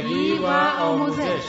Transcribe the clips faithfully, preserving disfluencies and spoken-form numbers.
همکاری و آموزش.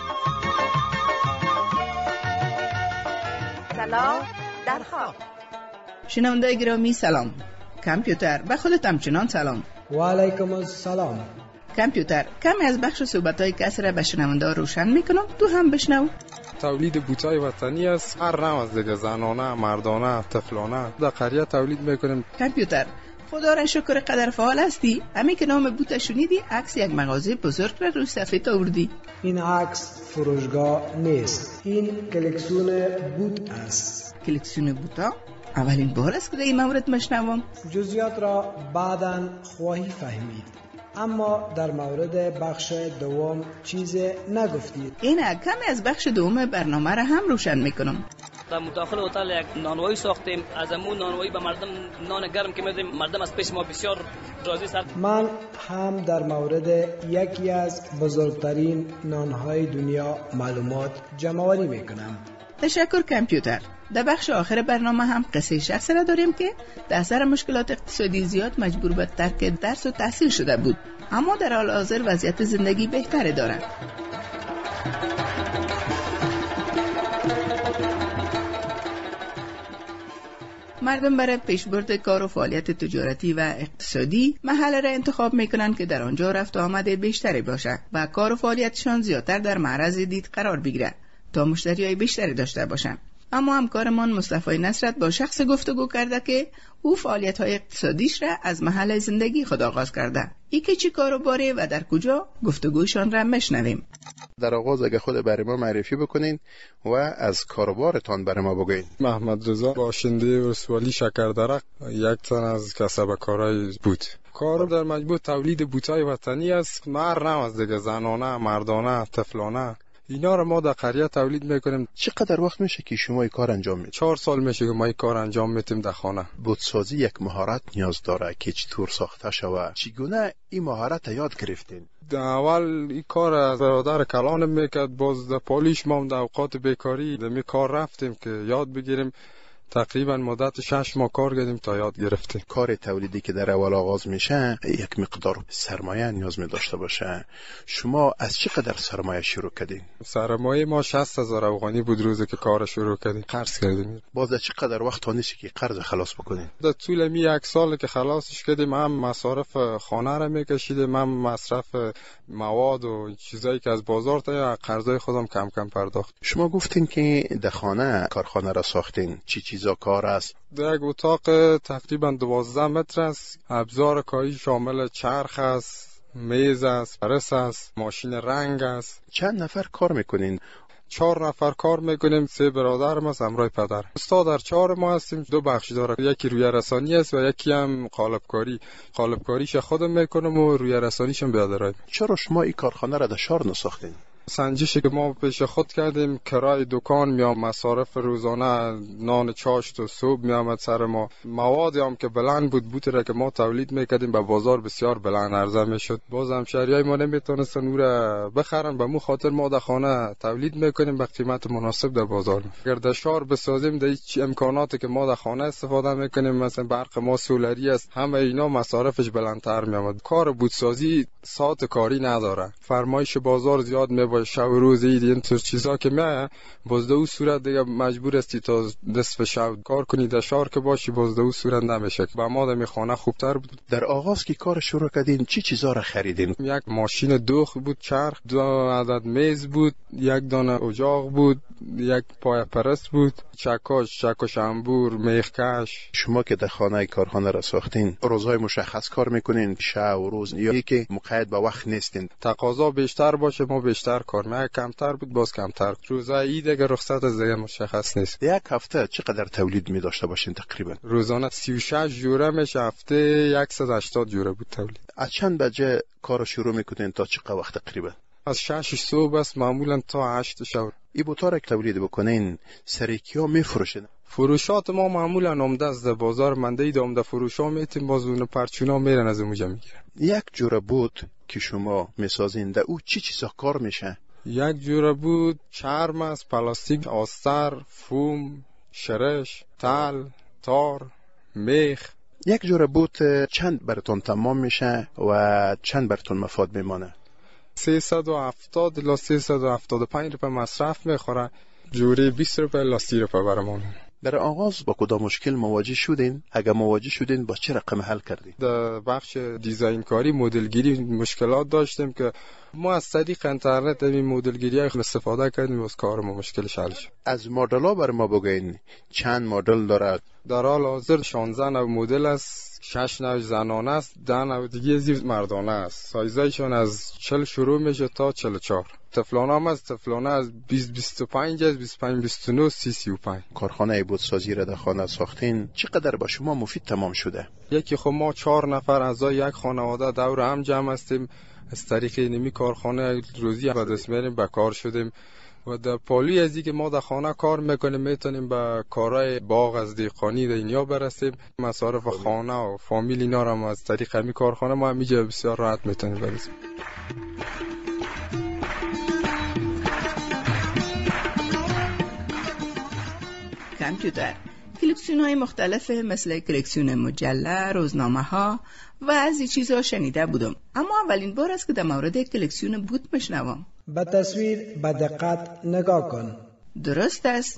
سلام در خواب. شنونده گرامی سلام. کامپیوتر به خودت همچنان سلام. و علیکم السلام. کامپیوتر کمی از بخش صحبت‌های کس را به شنونده روشن میکنم، تو هم بشنو. تولید بوتای وطنی است، هر نوع از دیگه، زنانه، مردانه، طفلانه در قریه تولید میکنیم. کامپیوتر خدا را شکر قدر فعال هستی. همین که نام بوت شنیدی، عکس یک مغازه بزرگ را روی سفید آوردی. این عکس فروشگاه نیست، این کلکسیون بوت است. کلکسیون بوتا؟ اولین بار است که در این مورد مشنوم. جزئیات را بعداً خواهی فهمید، اما در مورد بخش دوم چیز نگفتید. این کمی از بخش دوم برنامه را هم روشن میکنم. در مداخل هتل یک نانوایی ساختیم، از امون نانوایی به مردم نان گرم که میدیم، مردم از پیش ما بسیار راضی هستند. من هم در مورد یکی از بزرگترین نانهای دنیا معلومات جمع‌آوری میکنم. تشکر کامپیوتر. در بخش آخر برنامه هم قصه شخصی را داریم که در اثر مشکلات اقتصادی زیاد مجبور به ترک درس و تحصیل شده بود، اما در حال حاضر وضعیت زندگی بهتری دارد. مردم برای پیشبرد کار و فعالیت تجارتی و اقتصادی محل را انتخاب میکنند که در آنجا رفت و آمد بیشتری باشه و کار و فعالیتشان زیادتر در معرض دید قرار بگیره تا مشتریای بیشتری داشته باشند. اما همکارمان مصطفی نصرت با شخص گفتگو کرده که او فعالیت‌های اقتصادیش را از محل زندگی خود آغاز کرده. ای که چی کاروباره و در کجا، گفتگوشان را میشنویم. در آغاز اگه خود برای ما معرفی بکنین و از کاروبارتان برای ما بگوین. محمد رضا، باشنده ولسوالی شکردرک، یک تن از کسب کارهای بود. کارم در مجموع تولید بوتای وطنی است، هر نوع از دیگه، زنانه، مردانه، طفلانه. اینا رو ما در قریه تولید میکنیم. چقدر وقت میشه که شما این کار انجام میدید؟ چهار سال میشه که ما این کار انجام میدیم در خانه. بوتسازی یک مهارت نیاز داره که چطور ساخته شود. چگونه این مهارت یاد گرفتین؟ در اول این کار از برادر کلانم میکرد، باز در پالیش ما در اوقات بیکاری در می کار رفتیم که یاد بگیریم. تقریبا مدت شش ماه کار کردیم تا یاد گرفتیم. کار تولیدی که در اول آغاز میشه یک مقدار سرمایه نیاز می داشته باشه. شما از چقدر سرمایه شروع کردین؟ سرمایه ما شصت هزار افغانی بود روزی که کار شروع کردیم. قرض کردیم. باز در چقدر وقت تا نیست که قرض خلاص بکنین؟ در طول می یک سال که خلاصش کردیم، هم مصارف خانه را میکشیدیم، هم مصرف مواد و چیزایی که از بازار تا قرضای خودم کم کم پرداخت. شما گفتین که در خانه کارخانه را ساختین. چی چیزا کار است؟ در یک اتاق تقریبا دوازده متر است. ابزار کاری شامل چرخ است، میز است، پرس است، ماشین رنگ است. چند نفر کار میکنین؟ چهار نفر کار میکنیم. سه برادرم است همراه پدر. استاد در چهار ما هستیم. دو بخش داره، یکی روی رسانی است و یکی هم قالب کاری. قالب کاریش خودم میکنم و روی رسانیشم برادرم. چرا شما این کارخانه را در شهر نساختین؟ سنجشی که ما پیش خود کردیم، کرای دکان میام، مصارف روزانه، نان چاشت و صبح میامد سر ما. موادی هم که بلند بود، بوتی را که ما تولید میکردیم به بازار بسیار بلند عرضه میشد. باز هم شهریای ما نمیتونستن او را بخرن، به مو خاطر ما در خانه تولید میکنیم به قیمت مناسب در بازار. اگر در شهر بسازیم، در هیچ امکاناتی که ما در خانه استفاده میکنیم، مثلا برق ما سولری است، همه اینا مصارفش بلندتر میامد. کار بوتسازی ساعت کاری نداره، فرمایش بازار زیاد می با شب و روز عید این طور چیزا که میایه، باز در اون صورت دیگه مجبور هستی تا نصف شب کار کنی. در شهر که باشی باز در اون صورت نمیشه. با ما در می خانه خوبتر بود. در آغاز که کار شروع کردین چی چیزا را خریدین؟ یک ماشین دوخ بود، چرخ، دو عدد میز بود، یک دانه اجاق بود، یک پای پرست بود، چکاش، چکش انبور، میخکش. شما که در خانه کارخانه را ساختین، روزهای مشخص کار میکنین، شب و روز، یا یکی مقید به وقت نیستین؟ تقاضا بیشتر باشه ما بیشتر کار میکنیم، کمتر بود باز کمتر. روزای عید اگه رخصت از دیگه مشخص نیست. یک هفته چقدر تولید می داشته باشین تقریبا؟ روزانه سی و شش جوره میشه، هفته صد و هشتاد جوره بود تولید. از چند بجه کار شروع میکنین تا چقدر وقت تقریبا؟ از شش صبح است معمولا تا هشت شب. ای بوتا را که تولید بکنین سری کیا میفروشین؟ فروشات ما معمولا عمده از بازار منده اید، عمده فروشا میتیم، باز اون پرچونا میرن از اونجا میگیرن. یک جوره بود که شما میسازین، در او چی چیزا کار میشه؟ یک جوره بود چرم است، پلاستیک، آستر، فوم، شرش، تل، تار، میخ. یک جوره بود چند براتون تمام میشه و چند براتون مفاد میمانه؟ سیصد و هفتاد الی سیصد و هفتاد و پنج روپیه مصرف میخوره، جوری بیست روپیه الی سی روپیه برامون. در آغاز با کدام مشکل مواجه شدین؟ اگر مواجه شدین با چه رقم حل کردین؟ در بخش دیزاین کاری مدلگیری مشکلات داشتیم که ما از طریق اینترنت این مدلگیری استفاده کردیم و از کارمون مشکلش حل شد. از مدل‌ها بر ما بگین چند مدل دارد؟ در حال حاضر شانزده نوع مدل است، شش نوع زنانه است، ده نوع دیگه زیر مردانه است. سایزایشون از چهل شروع میشه تا چهل و چهار. تفلانه هم از تفلانه از بیست بیست و پنج از بیست و پنج بیست و نه سی سی و پنج. کارخانه بودسازی را در خانه ساختین، چقدر با شما مفید تمام شده؟ یکی خب ما چهار نفر اعضای یک خانواده دور هم جمع هستیم، از طریق اینمی کارخانه روزی به دست میاریم، به کار شدیم و در پالی از اینکه ما در خانه کار میکنیم میتونیم به کارهای باغ از دیقانی در اینجا برسیم. مصارف خانه و فامیل اینا را از طریق همی کارخانه ما همیجا بسیار راحت میتونیم برسیم. کامپیوتر، کلکسیون های مختلف مثل کلکسیون مجله، روزنامه ها و از این چیزها شنیده بودم، اما اولین بار است که در مورد کلکسیون بوت میشنوم. به تصویر به دقت نگاه کن. درست است.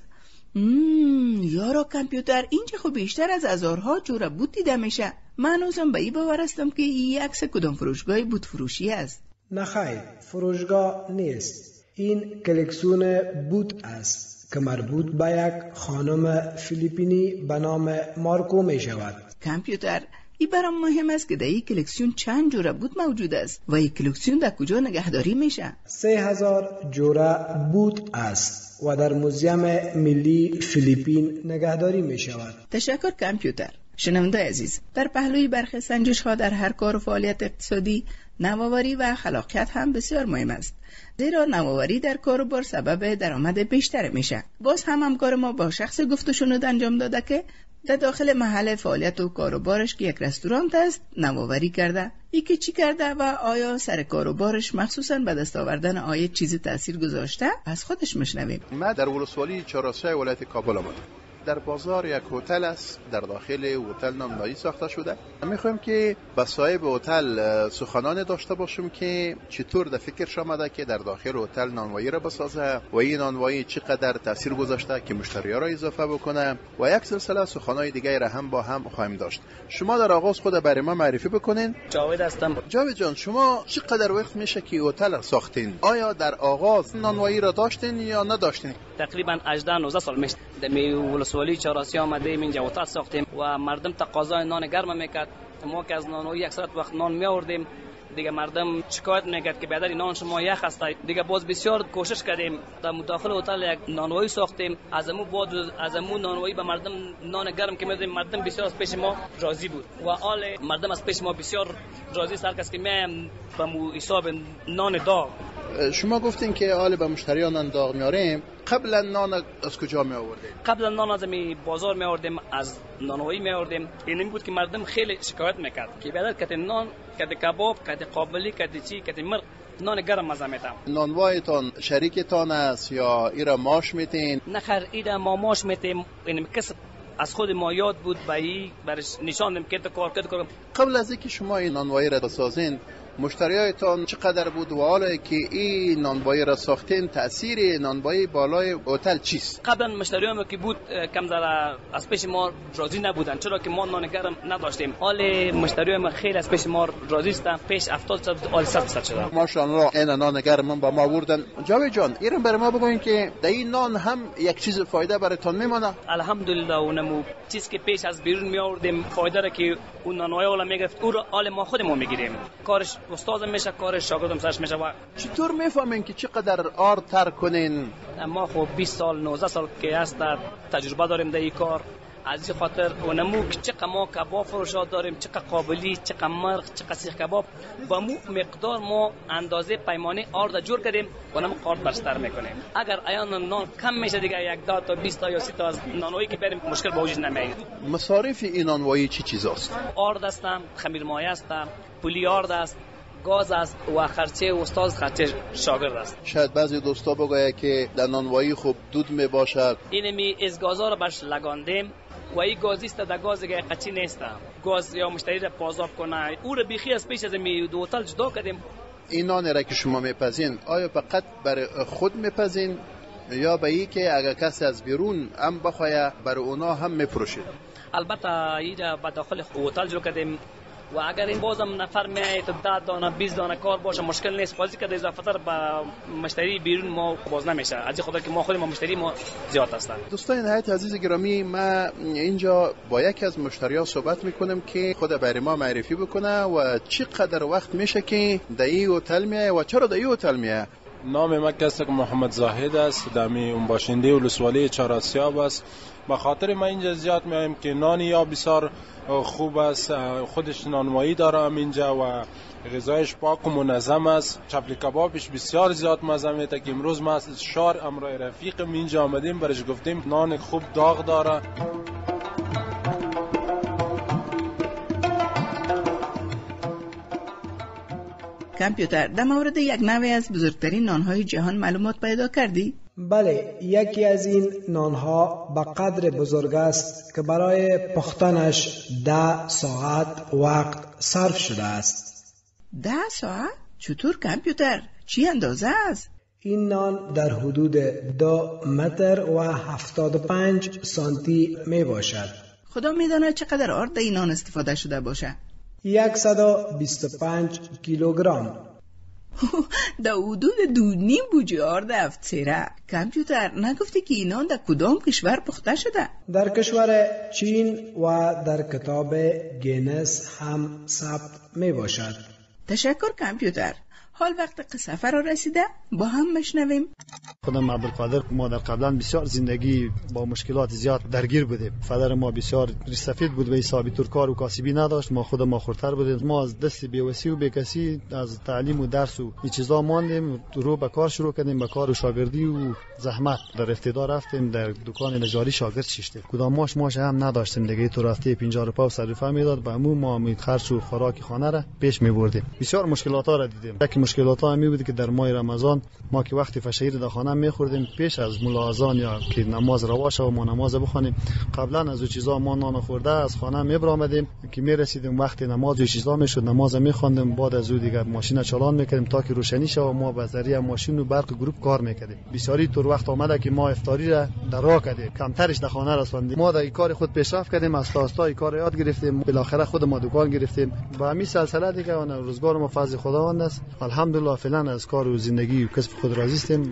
مم، یارو کامپیوتر اینجا خب بیشتر از هزارها جور بوت دیده میشه. من هنوزم به این باور هستم که این عکس کدام فروشگاه بوت فروشی است. نه خیر، فروشگاه نیست. این کلکسیون بوت است که مربوط به یک خانم فیلیپینی به نام مارکو می شود. کامپیوتر، این برام مهم است که در این کلکسیون چند جوره بوت موجود است و این کلکسیون در کجا نگهداری میشه؟ سه هزار جوره بوت است و در موزیم ملی فیلیپین نگهداری می شود. تشکر کامپیوتر. شنونده عزیز، در پهلوی برخی سنجش ها در هر کار و فعالیت اقتصادی نوآوری و خلاقیت هم بسیار مهم است، زیرا نوآوری در کار و بار سبب درآمد بیشتر میشه. باز هم همکار ما با شخص گفت و شنود انجام داده که در داخل محل فعالیت و کار و بارش که یک رستوران است نوآوری کرده. ای که چی کرده و آیا سر کار و بارش مخصوصا به دست آوردن آیه چیزی تأثیر گذاشته؟ از خودش میشنویم. ما در ولسوالی چهارراه ولایت کابل آمدیم. در بازار یک هتل است، در داخل هتل نانوایی ساخته شده. میخوایم که با صاحب هتل سخنان داشته باشیم که چطور در فکرش آمده که در داخل هتل نانوایی را بسازه و این نانوایی چقدر تاثیر گذاشته که مشتری‌ها را اضافه بکنه و یک سلسله سخنان دیگه را هم با هم خواهیم داشت. شما در آغاز خود برای ما معرفی بکنین. جاوید هستم. جاوید جان، شما چقدر وقت میشه که هتل را ساختین؟ آیا در آغاز نانوایی را داشتین یا نداشتین؟ تقریبا هجده نوزده سال میشه در ولسوالی چهارراه آمدیم، اینجا هتل ساختیم و مردم تقاضای نان گرم میکرد. ما که از نانوایی اکثرت وقت نان میآوردیم، دیگه مردم شکایت میکرد که بیادر نان شما یخ است. دیگه باز بسیار کوشش کردیم در مداخل هتل یک نانوایی ساختیم. از امو بعد از امو نانوایی به مردم نان گرم که میدیم، مردم بسیار از پیش ما راضی بود و حال مردم از پیش ما بسیار راضی است. هر کس که میایم به مو حساب نان داغ. شما گفتین که حال به مشتریان نان داغ میاریم. قبلا نان از کجا می آوردیم؟ قبلا نان از می بازار می آوردیم، از نانوایی می آوردیم. این بود که مردم خیلی شکایت میکرد که بیادر کته نان، کته کباب، کته قابلی، کته چی، کته مرغ، نان گرم مزه میتم. نانوایتان شریکتان است یا ایرا ماش میتین؟ نخیر، ایرا ما ماش میتیم. این کسب از خود ما یاد بود، با این برش نشان دیم که کار کرد. قبل از اینکه شما این نانوایی را بسازین، مشتریایتان چقدر بود و حالا که این نانوایی را ساختین تأثیر نانوایی بالای هتل چیست؟ قبلا مشتریام که بود کم ذره از پیش ما راضی نبودن، چرا که ما نان گرم نداشتیم. حال مشتریام خیلی از پیش ما راضی هستن. پیش هفتاد درصد حال صد درصد شده. ماشاءالله این نان گرم با ما آوردن. جاوید جان، ایران برای ما بگوین که در این نان هم یک چیز فایده براتون میمونه؟ الحمدلله اونمو چیز که پیش از بیرون می آوردیم فایده را که اون نانوایی ولا میگرفت او را حال ما خودمون میگیریم. کارش استادم میشه، کارش شاگردم سرش میشه. و چطور میفهمین که چقدر آر تر کنین؟ ما خب بیست سال نوزده سال که هست تجربه داریم در این کار. از این خاطر اونمو که چقدر ما کباب فروشات داریم، چقدر قابلی، چقدر مرغ، چقدر سیخ کباب، با مو مقدار ما اندازه پیمانه آرد جور کردیم اونم قارد برستر میکنیم. اگر ایان نان کم میشه دیگه یک دو تا بیست تا یا سی تا از نانوایی که بریم مشکل به وجود نمیاد. مصارف این نانوایی چی چیزاست؟ آرد است، خمیر مایه است، پولی آرد است، گاز است و خرچه استاد خرچه شاگرد است. شاید بعضی دوستا بگویه که در نانوایی خوب دود می باشد. اینمی از گازا رو برش لگاندیم و این گازیست در گاز دیگه قچی نیست. گاز یا مشتری را پازاب کنه او رو بیخی از پیش از می دو هتل جدا کردیم. این نان را که شما میپزین آیا فقط برای خود میپزین یا به ای که اگر کسی از بیرون هم بخواه برای اونا هم میفروشید؟ البته اینجا به داخل هتل جو کردیم و اگر این بازم نفر میایه تو ده دانه بیست دانه کار باشه مشکل نیست، بازی که اضافه تر به مشتری بیرون ما باز نمیشه، از خاطر که ما خود ما مشتری ما زیاد هستن. دوستان نهایت عزیز گرامی، ما اینجا با یکی از مشتری‌ها صحبت میکنیم که خود برای ما معرفی بکنه و چقدر وقت میشه که در این هتل میایه و چرا در این هتل میایه. نام من کسی که محمد زاهد است، دمی اون باشنده ولسوالی چهار آسیاب است. به خاطر ما اینجا زیاد میایم که نان یا بسیار خوب است، خودش نانوایی داره اینجا و غذایش پاک و منظم است. چپلی کبابش بسیار زیاد مزه میده که امروز ما از شار امرای رفیقم اینجا آمدیم برش گفتیم نان خوب داغ داره. کامپیوتر در مورد یک نوع از بزرگترین نانهای جهان معلومات پیدا کردی؟ بله، یکی از این نانها به قدر بزرگ است که برای پختنش ده ساعت وقت صرف شده است. ده ساعت؟ چطور کامپیوتر؟ چی اندازه است؟ این نان در حدود دو متر و هفتاد و پنج سانتی می باشد. خدا می داند چقدر آرد این نان استفاده شده باشه. صد و بیست و پنج کیلوگرم. در حدود دو نیم بوجه آرد هفت سیره. کامپیوتر نگفتی که این نان در کدام کشور پخته شده؟ در کشور چین و در کتاب گینس هم ثبت می باشد. تشکر کامپیوتر. حال وقت قصه فرا رسیده، با هم مشنویم. خودم عبدالقادر، ما در قبلا بسیار زندگی با مشکلات زیاد درگیر بودیم. فادر ما بسیار ریش‌سفید بود و حسابی کار و کاسبی نداشت. ما خود ما خورتر بودیم. ما از دست بی‌وسی و بی‌کسی از تعلیم و درس و این چیزا ماندیم، رو به کار شروع کردیم، به کار و شاگردی و زحمت. در ابتدا رفتیم در دکان نجاری شاگرد شیشتیم. کدام ماش ماش هم نداشتیم دیگه، تو رفته پنجاه روپا صرفه میداد، به عموم ما می خرج و خوراک خانه را پیش می‌بردیم. بسیار مشکلات ها را دیدیم. یک مشکلات ها می بود که در ماه رمضان ما که وقتی فشیر در خانه می‌خوردیم، پیش از مولا اذان یا که نماز روا شه و ما نماز بخونیم، قبلا از او چیزا ما نان خورده از خانه میبرامدیم که میرسیدیم وقت نماز و چیزا میشد، نماز میخواندیم، بعد از او دیگه ماشین چالان میکردیم تا که روشنی شه و ما به ذریعه ماشین و برق گروپ کار میکردیم. بسیاری طور وقت آمده که ما افطاری را در راه کردیم، کمترش در خانه رسوندیم. ما در این کار خود پیشرفت کردیم، از تا تا کار یاد گرفتیم، بالاخره خود ما دکان گرفتیم. با همین سلسله دیگه اون روزگار ما فضل خداوند است. الحمدلله فعلا از کار و زندگی و کسب خود راضی هستیم.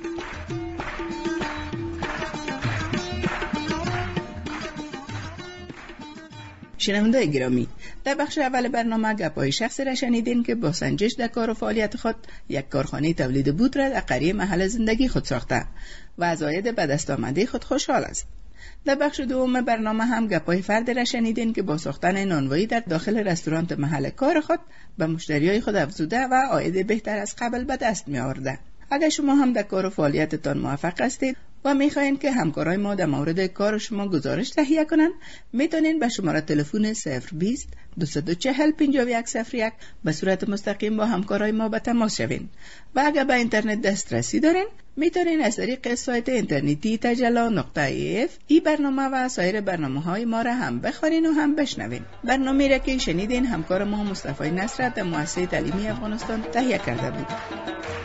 شنونده گرامی، در بخش اول برنامه گپ‌های شخصی را شنیدین که با سنجش در کار و فعالیت خود یک کارخانه تولید بوت را در قریه محل زندگی خود ساخته و از عاید به دست آمده خود خوشحال است. در بخش دوم برنامه هم گپ‌های فردی را شنیدین که با ساختن نانوایی در داخل رستوران محل کار خود به مشتریای خود افزوده و عاید بهتر از قبل به دست می آورده. اگر شما هم در کار و فعالیتتان موفق هستید و میخواین که همکارای ما در مورد کار شما گزارش تهیه کنن، میتونین به شماره تلفن صفر بیست دویست و چهل پنجاه و یک صفر یک به صورت مستقیم با همکارای ما به تماس شوین. و اگر به اینترنت دسترسی دارین، میتونین از طریق سایت اینترنتی تجلا نقطه ای اف ای برنامه و سایر برنامه‌های ما را هم بخوانین و هم بشنوین. برنامه‌ای را که شنیدین همکار ما مصطفی نصرت در مؤسسه تعلیمی افغانستان تهیه کرده بود.